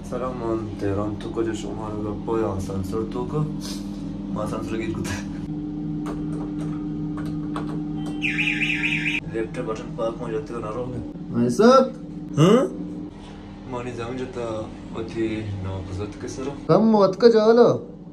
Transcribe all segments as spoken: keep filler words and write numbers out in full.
سلام، من تهران تو کجا شما رو پای آسانسور تو کو ما آسانسور گیر کده لیفت بٹن پاک ما جاتے हो ना रोगे ऐसा हाँ मानी जाऊँ जाता अति नौ बजत के सरो कम वक्त का जाला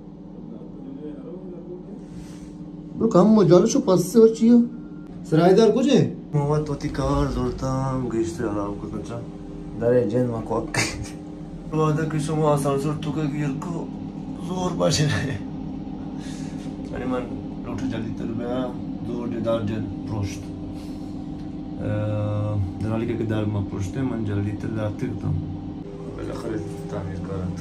तो कम मजाल शो पास से बचियो सरायदार कुछ है मोहम्मद अति कार जोड़ता गिश्ते आलाव को कंचा दरे जैन मा को वादा कि शो आसांसर तो का गिर को जोर बाशे नहीं अरे मन लूटे जल्दी तरबया जोर दे दार जन प्रोस्ट درالی که در ما پشته من جلدی تر تردم بالاخره تعمیر کارات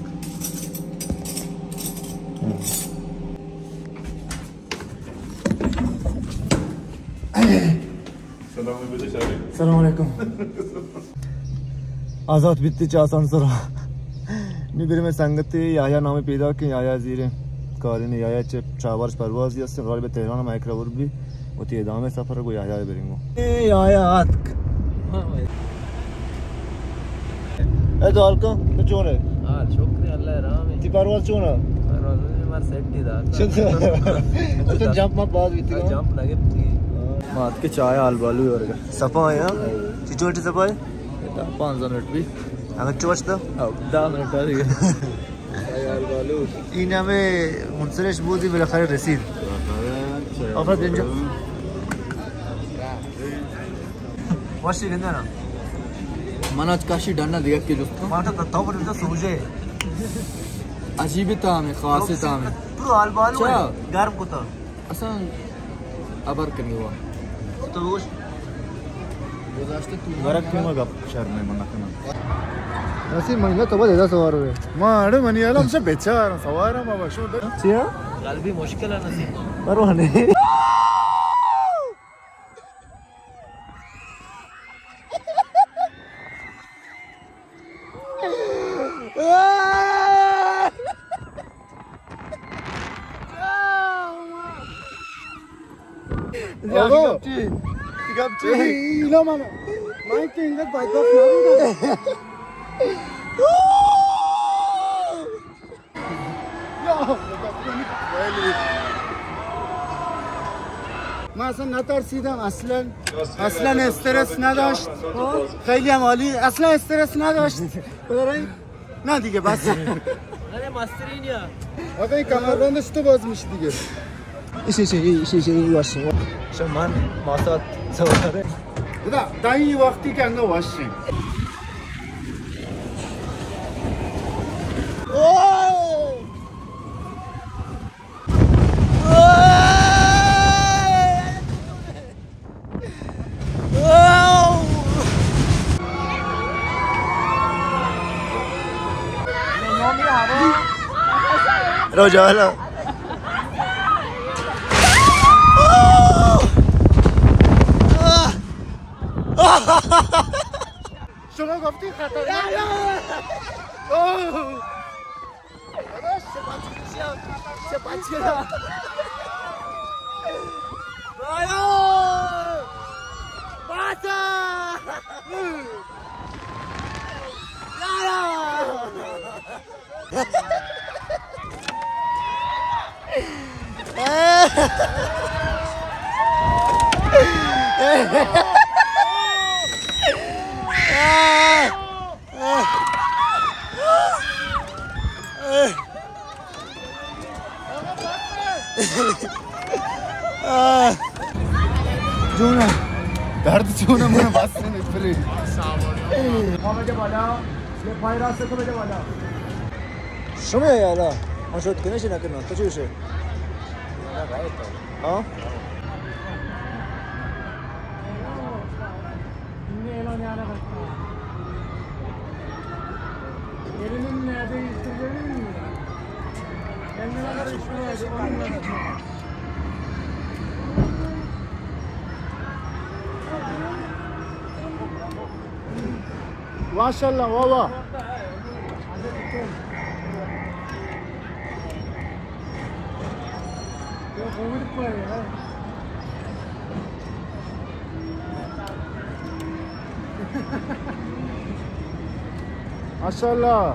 سلام علیکم آزاد bitti çağsan sonra میبریم سنگتی یحیی نامی پیدا که یحیی زیر کارین یحیی چه چهاربارش پروازی هستیم غالب تهران هم یک رو بی و تی ادامه سفر رو یحیی بریم یحیی عتق ای دالکا تو چونه حال شکریه الله رحمه تی پرواز چونه پرواز مار سیٹ دی دا تو جمپ ما باز بیتی جمپ لگے मात के चाय आल बालू और सपा है चिचोटी सपा है पाँच सौ मिनट भी अगर चोचता अब दस मिनट आ रही है आल बालू इन्हें में मुंसलिश बूदी बिला खैर रसीद अफर दिन जो वाशी गंदा ना मनाज काशी डरना दिया कि दोस्तों माता तत्ताव पर तो सूझे अजीब ताम है खास ताम है पूरा आल बालू गर्म कोता असल अबर करनी हुआ तो वोश गुजारते तू गरक क्यों मग शहर में मना करना ऐसी महिला तो बहुत सवार हुए मां अरे मनी आलम से बेचारा सवार है बाबा शो चिया गल भी मुश्किल है नसीब परवाने Yago, Gapchi, ilo mama, mai ke ingat bike off naru ما اصلا نترسیدم اصلا اصلا استرس نداشت خیلی هم عالی اصلا استرس نداشت بذارین نه دیگه بس अरे मस्तरीन या آقا این کمربندش تو باز میشه دیگه ایشه ایشه ایشه ایشه باشه شمان ماسات سواره دا دا این وقتی که انگا واشیم رجالا شما گفتی خطر جونا درد جونا من بس نمی‌پری آمده بالا یه پای راست تو بده بالا شما یا یالا ما شد کنش نکنم تو چیشه ها İnne elan yana bakma. Elinin nerede istiyorsun mi? Kendine kadar işine Maşallah valla. Ya kovulduk var ya. ماشاءالله.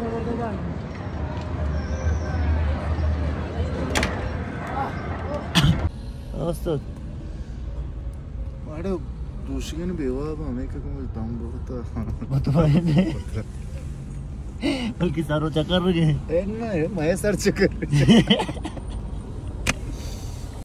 استاد واڑه دوشگین بیوه با همه که کمال دام بخطا مطمئنه بلکه سر و چکر رو گه نه مایه سر چکر